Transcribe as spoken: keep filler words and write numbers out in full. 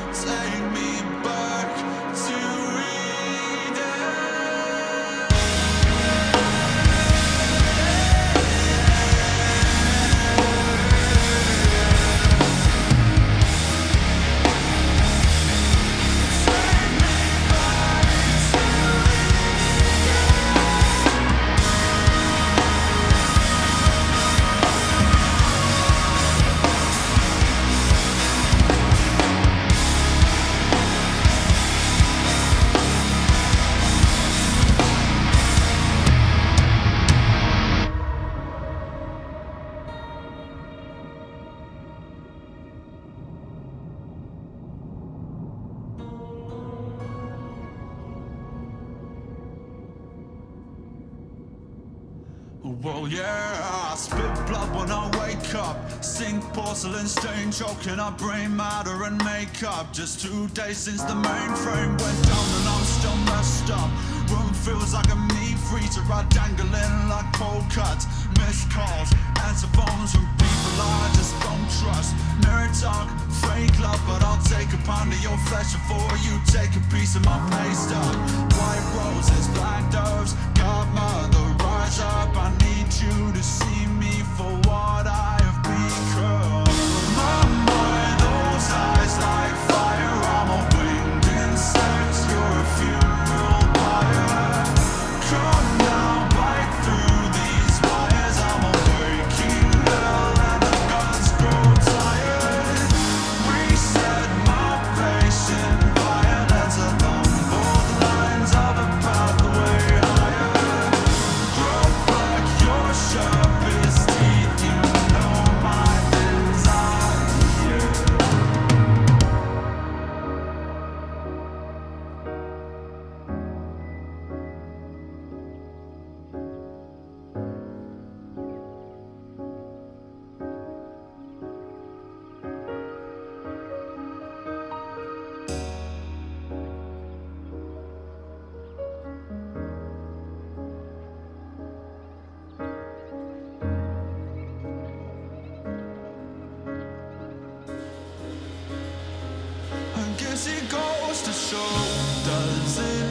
take me back to Eden. Well, yeah, I spit blood when I wake up. Sink porcelain stain, choking up brain matter and makeup. Just two days since the mainframe went down and I'm still messed up. Room feels like a meat freezer, I dangling like cold cuts. Missed calls, answer phones from people I just don't trust. Nerd talk, fake love, but I'll take a pound of your flesh before you take a piece of my pay stub. White roses, black doves, godmother, rise up. I need you to see me for what I have become. My mind, those eyes like fire. I'm a winged insect, you're a funeral pyre. Come now, bite through these wires. I'm a waking hell and the guns grow tired. Reset my patient violence along both lines of a pathway higher. Grow back your sharpest teeth, you know my desire. I guess it goes to show, does it